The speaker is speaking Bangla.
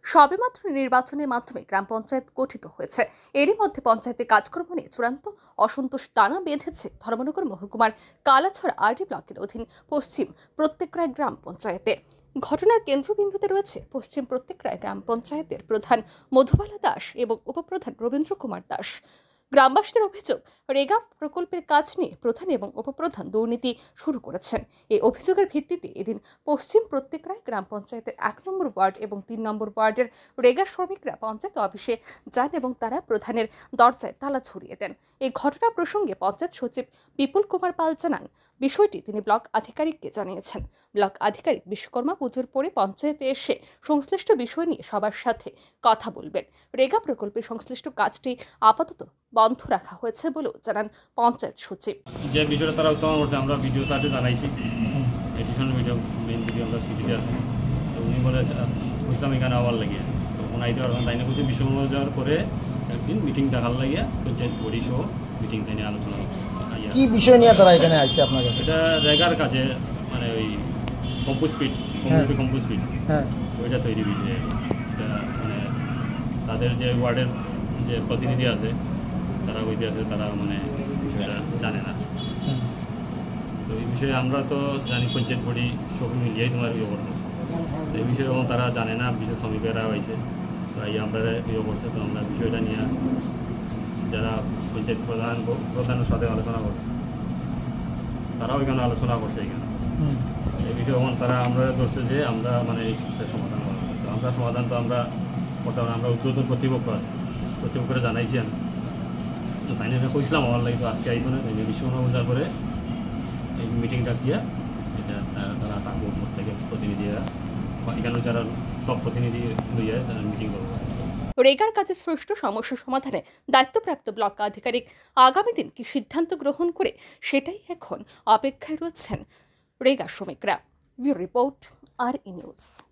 সবেমাত্র নির্বাচনের মাধ্যমে গ্রাম পঞ্চায়েত গঠিত হয়েছে। এরই মধ্যে পঞ্চায়েতে কাজকর্ম নিয়ে চূড়ান্ত অসন্তোষ টানা বেঁধেছে ধর্মনগর মহকুমার কালাছড়া আরডি ব্লকের অধীন পশ্চিম প্রত্যেকরায় গ্রাম পঞ্চায়েতে। ঘটনার কেন্দ্রবিন্দুতে রয়েছে পশ্চিম প্রত্যেকরায় গ্রাম পঞ্চায়েতের প্রধান মধুবালা দাস এবং উপপ্রধান রবীন্দ্র কুমার দাস। গ্রামবাসীদের অভিযোগ, রেগা প্রকল্পের কাজ নিয়ে প্রধান এবং উপপ্রধান দুর্নীতি শুরু করেছেন। এই অভিযোগের ভিত্তিতে এদিন পশ্চিম প্রত্যেকরায় গ্রাম পঞ্চায়েতের ১ নম্বর ওয়ার্ড এবং ৩ নম্বর ওয়ার্ডের রেগা শ্রমিকরা পঞ্চায়েত অফিসে যান এবং তারা প্রধানের দরজায় তালা ছড়িয়ে দেন। এই ঘটনা প্রসঙ্গে পঞ্চায়েত সচিব বিপুল কুমার পাল জানান, বিষয়টি তিনি ব্লক আধিকারিককে জানিয়েছেন। ব্লক আধিকারিক বিশ্বকর্মা পুজোর পরে পঞ্চায়েতে এসে সংশ্লিষ্ট বিষয় নিয়ে সবার সাথে কথা বলবেন। রেগা প্রকল্পের সংশ্লিষ্ট কাজটি আপাতত বন্ধ রাখা হয়েছে বলেও জানান পঞ্চায়েত সচিব। যে বিষয়টা তারা উত্তম করছে, আমরা ভিডিও সার্চে জানাইছি, এডিশনাল ভিডিও মেইন ভিডিও আমরা ছুটিতে আছে। তো উনি বলে বুঝলাম এখানে আবার লাগিয়ে তো ওনার আইডিয়া তাই না বলছে বিশ্বকর্মা যাওয়ার পরে একদিন মিটিং দেখার লাগিয়ে পঞ্চায়েত বডি সহ মিটিং তাই নিয়ে আলোচনা কি বিষয় নিয়ে তারা এখানে আসছে আপনার কাছে? এটা রেগার কাজে, মানে ওই compost pit, community compost pit, ওইটা তৈরি বিষয়ে। এটা মানে তাদের যে ওয়ার্ডের যে প্রতিনিধি আছে তারা ওইতে আছে, তারা মানে বিষয়টা জানে না। তো এই বিষয়ে আমরা তো জানি পঞ্চায়েত বডি সব মিলিয়েই তোমার ইয়ে করবো, এই বিষয়ে যখন তারা জানে না, বিশেষ শ্রমিকেরা হয়েছে তো এই আমরা ইয়ে করছে। তো আমরা বিষয়টা নিয়ে যারা পঞ্চায়েত প্রধানের সাথে আলোচনা করছে, তারাও এখানে আলোচনা করছে এখানে এই বিষয়ে। যখন তারা আমরা ধরছে যে আমরা মানে এই সমাধান করবো, তো আমরা সমাধান তো আমরা বর্তমানে আমরা উদ্বোধন কর্তৃপক্ষ আছে, কর্তৃপক্ষরা জানাইছি আমি। তো তাই নিয়ে কইছিলাম আমার লাগে, তো আজকে আইতো না, তাই নিয়ে বিশ্বকর্মা পূজার পরে এই মিটিংটা দিয়ে এটা তারা থাকবো থেকে প্রতিনিধিরা এখানে যারা সব প্রতিনিধি লইয়া তারা মিটিং করবো। রেগার কাজে সৃষ্ট সমস্যা সমাধানে দায়িত্বপ্রাপ্ত ব্লক আধিকারিক আগামী দিন কি সিদ্ধান্ত গ্রহণ করে সেটাই এখন অপেক্ষায় রয়েছেন রেগা শ্রমিকরা। Bureau report, RE news.